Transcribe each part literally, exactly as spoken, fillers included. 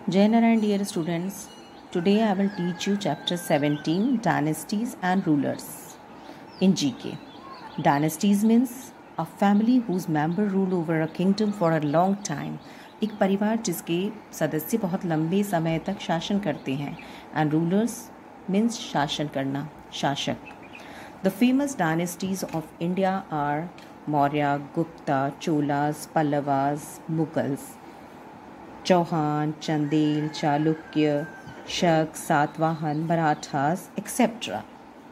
Jai Narayan, dear students. Today I will teach you chapter seventeen, Dynasties and Rulers in G K. Dynasties means a family whose member rule over a kingdom for a long time. एक परिवार जिसके सदस्य बहुत लंबे समय तक शासन करते हैं. And rulers means शासन करना, शासक. The famous dynasties of India are Maurya, Gupta, Cholas, Pallavas, Mughals. Chauhan, Chandel, Chalukya, Shak, Satvahan, Marathas, et cetera.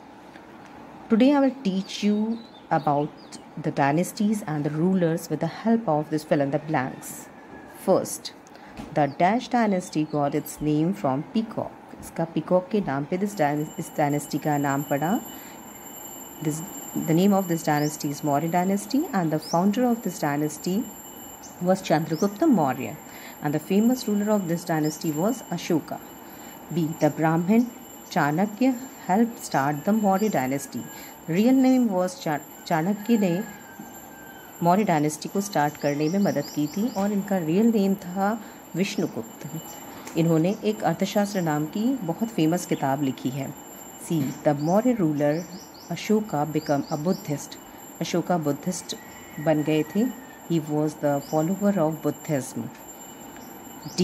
Today I will teach you about the dynasties and the rulers with the help of this fill in the blanks. First, the Dash dynasty got its name from peacock. इसका peacock के नाम पे this इस dynasty का नाम पड़ा. This the name of this dynasty is Maurya dynasty, and the founder of this dynasty was Chandragupta Maurya. And the famous ruler of this dynasty was Ashoka. B. The Brahmin Chanakya helped start the Maurya dynasty. Real name was Chanakya ने Maurya dynasty को start करने में मदद की थी और इनका real name था विष्णुगुप्त. इन्होंने एक अर्थशास्त्र नाम की बहुत फेमस किताब लिखी है. C. The Maurya ruler Ashoka become a Buddhist. Ashoka Buddhist बन गए थे. He was the follower of Buddhism. D.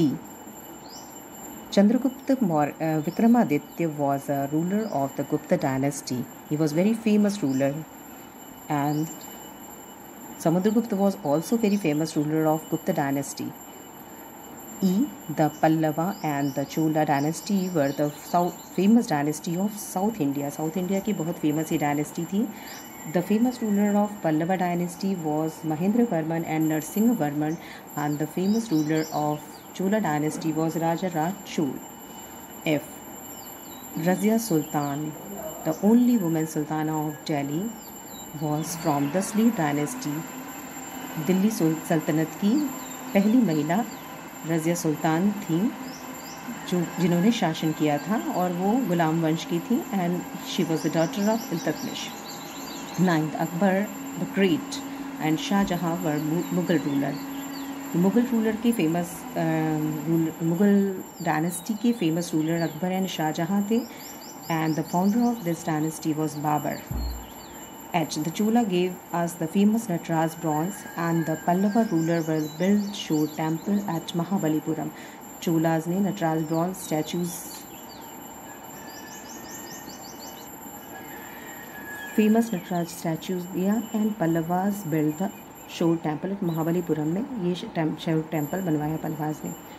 Chandragupta uh, Vikramaditya was a ruler of the Gupta dynasty. He was very famous ruler, and Samudragupta was also very famous ruler of Gupta dynasty. E. The Pallava and the Chola dynasty were the south, famous dynasty of South India. South India की बहुत famous ही dynasty थी. The famous ruler of Pallava dynasty was Mahendra Varman and Narsingha Varman, and the famous ruler of Chola dynasty was Raja Raj Chol. F. Razia Sultan, the only woman sultana of Delhi, was from the slave dynasty. Delhi सल्तनत की पहली महिला रज़िया सुल्तान थी जो जिन्होंने शासन किया था और वो गुलाम वंश की थी. And she was the daughter of Iltutmish. Ninth, Akbar the great and Shahjahan were Mughal ruler. Mughal ruler के फेमस मुगल डायनेस्टी के famous ruler Akbar and Shahjahan थे. And the founder of this dynasty was Babar. H. The Chola gave us the famous Nataraj bronze, and the Pallava ruler will build show temple at Mahabalipuram. Cholas ने Nataraj bronze statues famous Nataraj statues दिया, and Pallavas built the show temple at Mahabalipuram में ये show temple बनवाया पल्लवास ने.